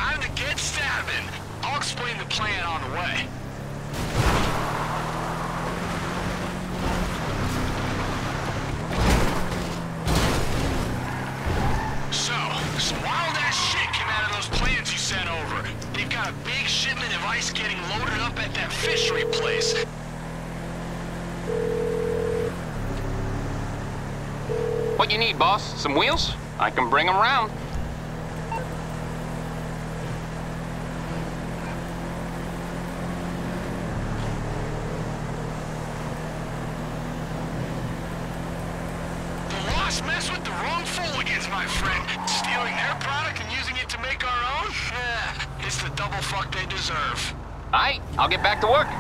Time to get stabbing. I'll explain the plan on the way. So, some wild-ass shit came out of those plans you sent over. They've got a big shipment of ice getting loaded up at that fishery place. What you need, boss? Some wheels? I can bring them round. The Lost mess with the wrong fooligans, my friend. Stealing their product and using it to make our own? It's the double fuck they deserve. Aight, I'll get back to work.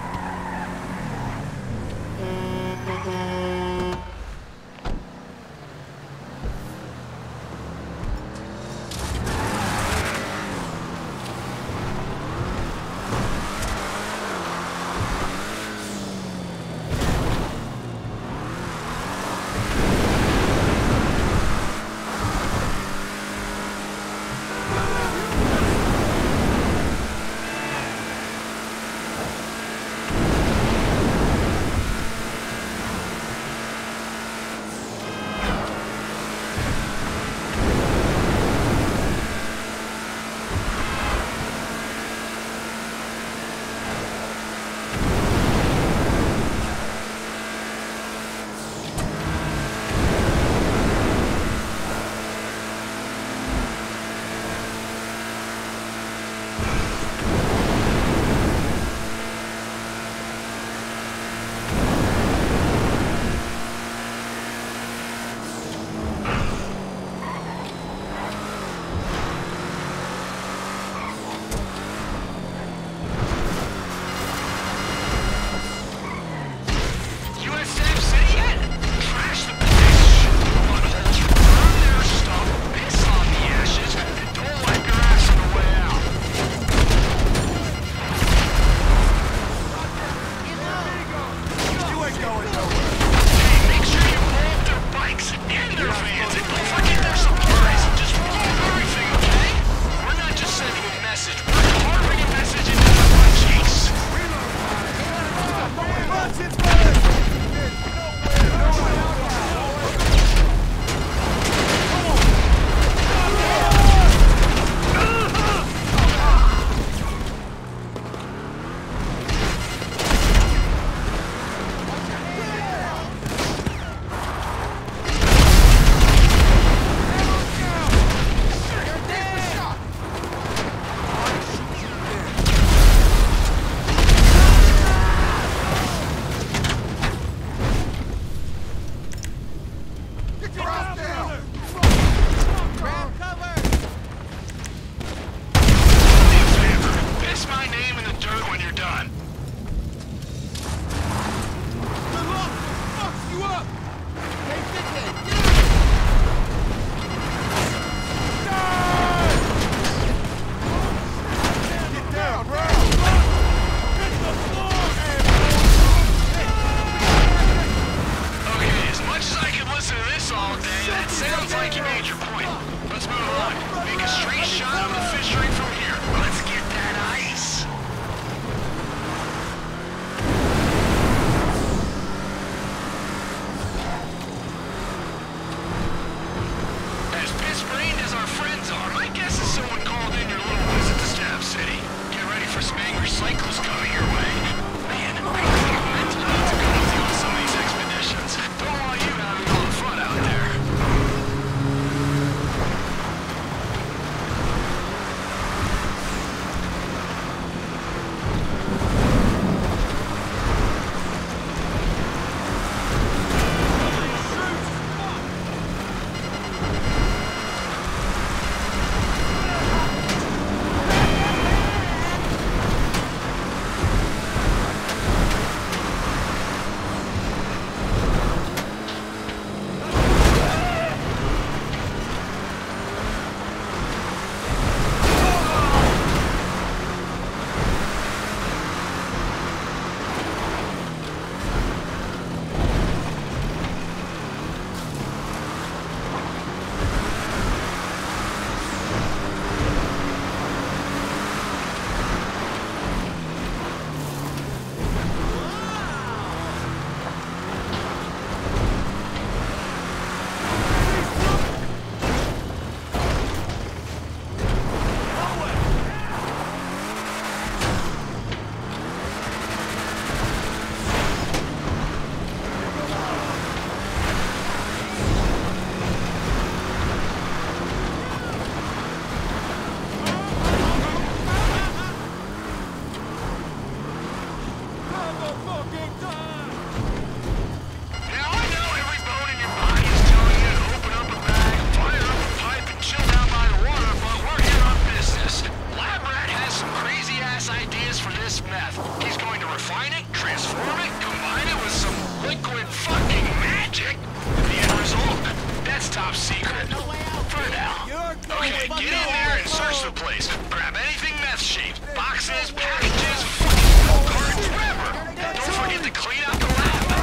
for this meth. He's going to refine it, transform it, combine it with some liquid fucking magic. The end result, that's top secret. For now. Okay, get in there and search the place. Grab anything meth-shaped. Boxes, packages, fucking cartons, whatever. Don't forget to clean out the lab.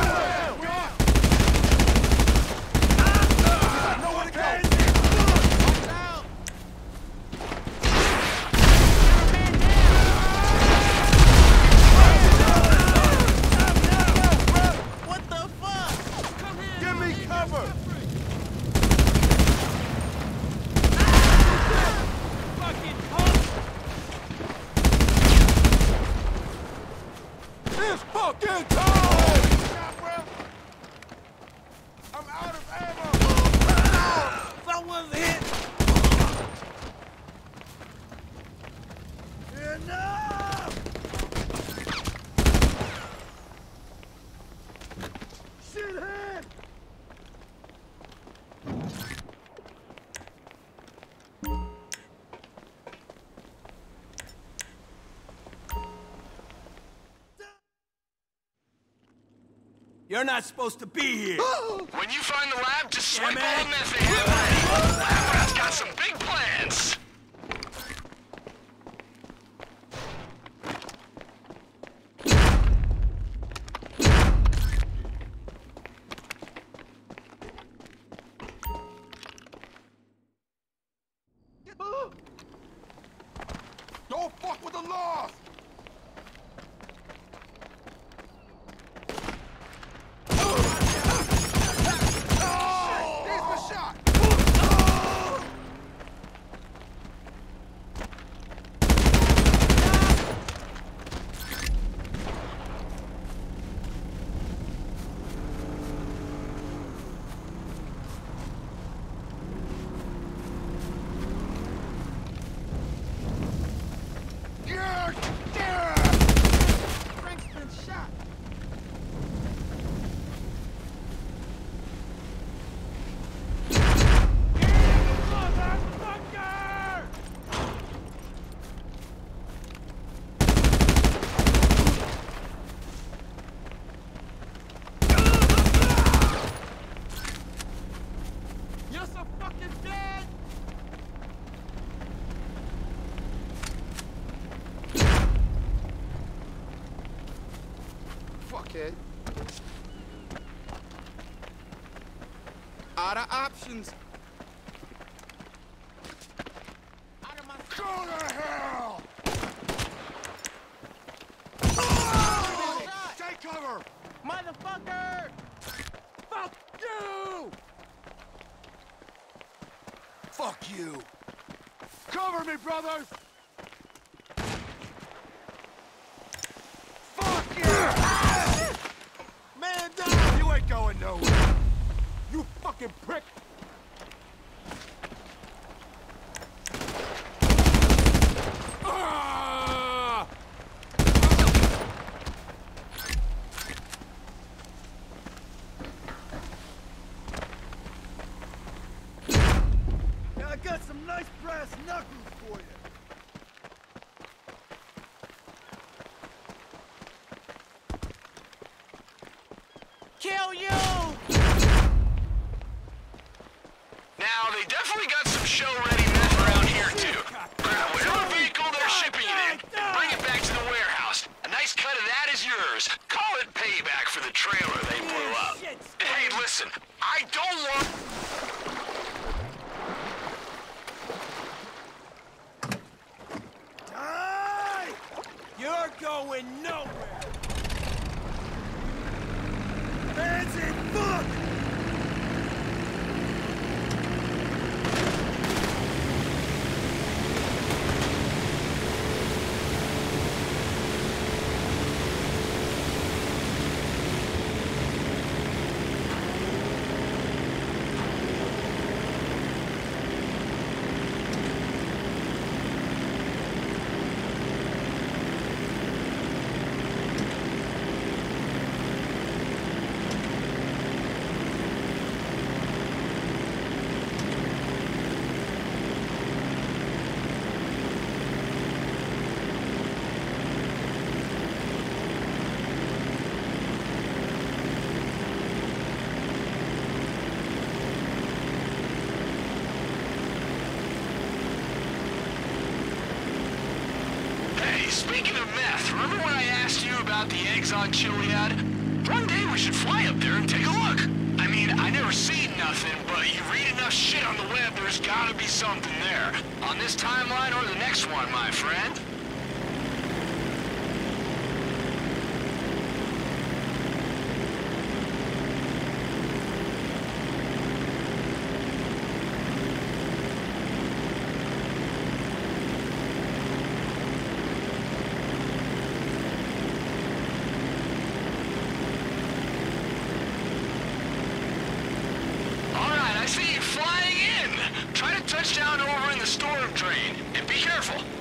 You're not supposed to be here. When you find the lab, just swipe all the meth they have ready. Lab rat's got some big plans. Don't fuck with the law! Out of options. Out of my... Go to hell! Oh! Take cover! Motherfucker! Fuck you! Fuck you! Cover me, brothers! Fuck you! Man down! You ain't going nowhere! You fucking prick! Ah! Now I got some nice brass knuckles for you. Kill you! Now, they definitely got some show-ready meth around here, too. Grab whatever vehicle they're shipping it in, and bring it back to the warehouse. A nice cut of that is yours. Call it payback for the trailer they blew up. Hey, listen, I don't want... Die! You're going nowhere! Hands in, fuck! Speaking of meth, remember when I asked you about the eggs on Chiliad? One day we should fly up there and take a look. I mean, I never seen nothing, but you read enough shit on the web, there's gotta be something there. On this timeline or the next one, my friend. Try to touch down over in the storm drain, and be careful.